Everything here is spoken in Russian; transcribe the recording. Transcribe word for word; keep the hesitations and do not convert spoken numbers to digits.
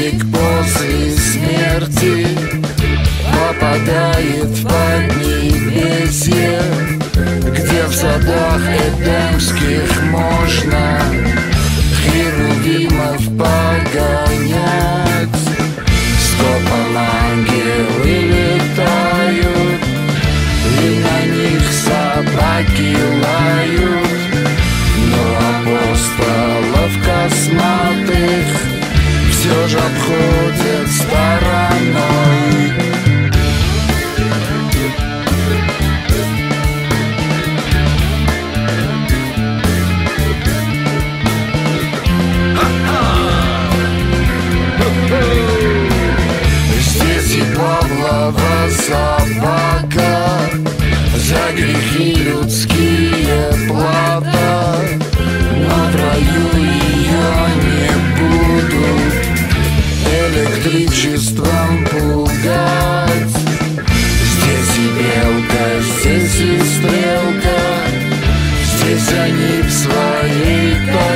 мостик после смерти попадает в Поднебесье, где в садах эдемских можно херувимов погонять. Скопом ангелы летают, и на них собаки лают, но апостолов косматых все же обходят стороной. Здесь и Павлова собака за грехи людские плата, но в раю ее не будут электричеством пугать. Здесь и белка, здесь и стрелка, здесь они в своей